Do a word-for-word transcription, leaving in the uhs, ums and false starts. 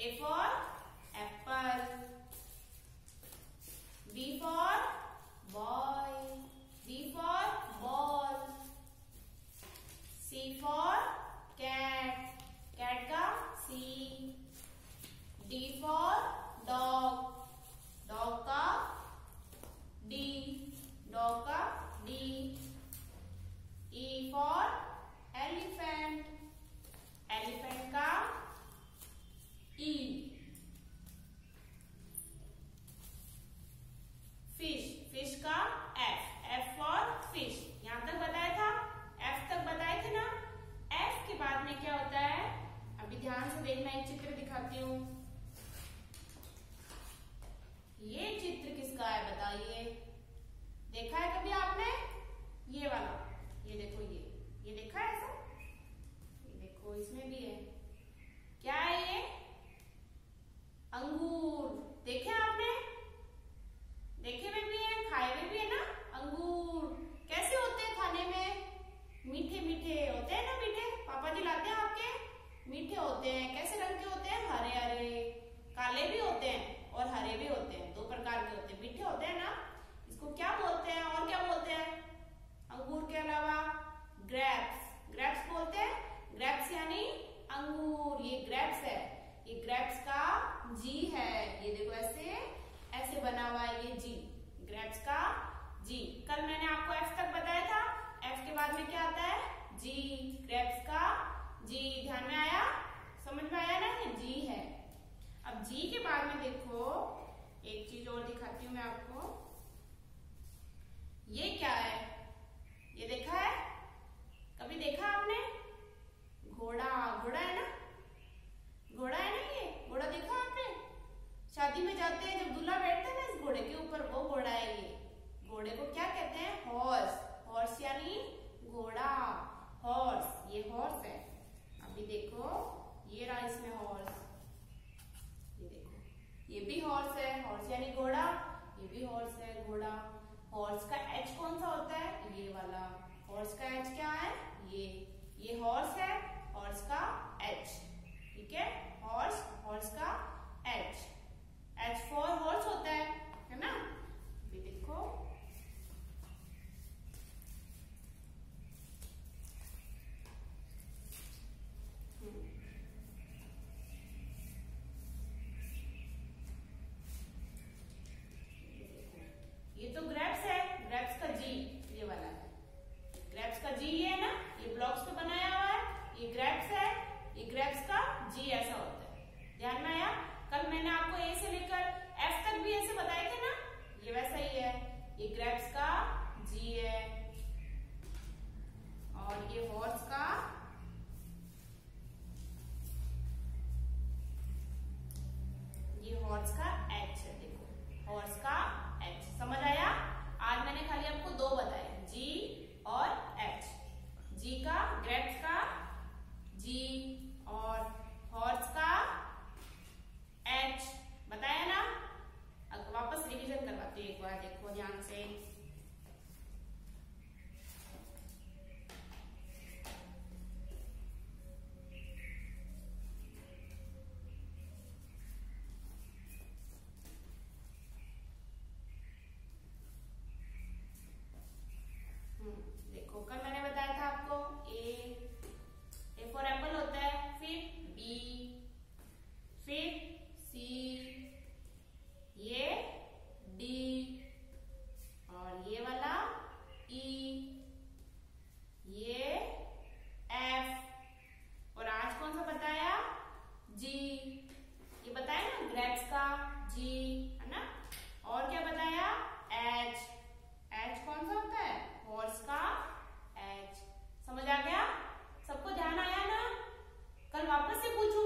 A for apple. B for boy. B for ball. C for cat. Cat का C. D for dog. Dog का D. Dog का D. E for elephant. Elephant का E. Fish. Fish का F. F for fish. यहां तक बताया था, F तक बताए थे ना। F के बाद में क्या होता है, अभी ध्यान से देखना, एक चित्र दिखाती हूँ। ये चित्र किसका है बताइए, देखा है कभी आपने? ये वाला, ये देखो, ये ये देखा है ऐसा? ये देखो, इसमें भी है। क्या है ये? अंगूर। देखे आपने? देखे हुए भी है, खाए हुए भी है ना अंगूर। कैसे होते हैं खाने में? मीठे मीठे होते हैं ना, मीठे। पापा जी लाते हैं आपके, मीठे होते हैं। कैसे रंग के होते हैं? हरे हरे। काले भी होते हैं और हरे भी होते हैं, दो प्रकार के होते हैं। मीठे होते हैं ना, इसको क्या बोलते हैं और क्या बोलते हैं? अंगूर के अलावा ग्रेप्स। ग्रेप्स बोलते हैं। ग्रेप्स यानी अंगूर। ये ग्रेप्स है, ये ग्रेप्स का जी है। ये देखो ऐसे ऐसे बना हुआ है, ये जी, ग्रेप्स का जी। कल मैंने आपको एफ तक बताया था, एफ के बाद में क्या आता है? जी। ग्रेप्स का जी। ध्यान में आया? समझ में आया ना? ये जी है। अब जी के बाद में देखो, एक चीज और दिखाती हूँ मैं आपको। ये क्या है? ये देखा है? कभी देखा आपने? घोड़ा। घोड़ा है ना? घोड़ा है ना? ये घोड़ा देखा आपने? शादी में जाते हैं, जब दूल्हा बैठता है ना इस घोड़े के ऊपर, वो घोड़ा है ये। घोड़े को क्या कहते हैं? हॉर्स। हॉर्स यानी घोड़ा। हॉर्स, ये हॉर्स है। अभी देखो, ये रहा इसमें हॉर्स। ये देखो, ये भी हॉर्स है। हॉर्स यानी घोड़ा, ये भी हॉर्स है, घोड़ा। हॉर्स का एच कौन सा होता है? ये वाला। हॉर्स का एच क्या है? ये ये हॉर्स है, हॉर्स का एच। ठीक है, हॉर्स, हॉर्स का एच। एच फॉर हॉर्स होता है, है ना? अभी देखो, ये तो ग्रेप्स है। ग्रेप्स का जी ये वाला है। ग्रेप्स का जी ये है ना, ये ब्लॉक्स पे बनाया हुआ है। ये ग्रेप्स है, ये ग्रेप्स का जी ऐसा होता है। ध्यान में आया? कल मैंने आपको ए से लेकर एफ तक भी ऐसे बताए थे ना, ये वैसा ही है। ये ग्रेप्स का जी है और ये हॉर्स का ये हॉर्स का एच है। देखो, हॉर्स का एच। समझ आया? आज मैंने खाली आपको दो बताए, जी और एच। जी का, ग्रेप्स का जी और हॉर्स का एच बताया ना। अब वापस रिवीजन करवाती हूँ एक बार, देखो ध्यान से। देखो, कल मैंने बताया था आपको ए ए फॉर एप्पल होता है, फिर बी, फिर सी, ये डी और ये वाला ई, ये एफ और आज कौन सा बताया? जी। ये बताया ना ग्रेप्स का जी, है ना? और क्या बताया? एच। एच कौन सा होता है? हॉर्स का एच। समझ आ गया? सबको ध्यान आया ना? कल वापस से पूछूं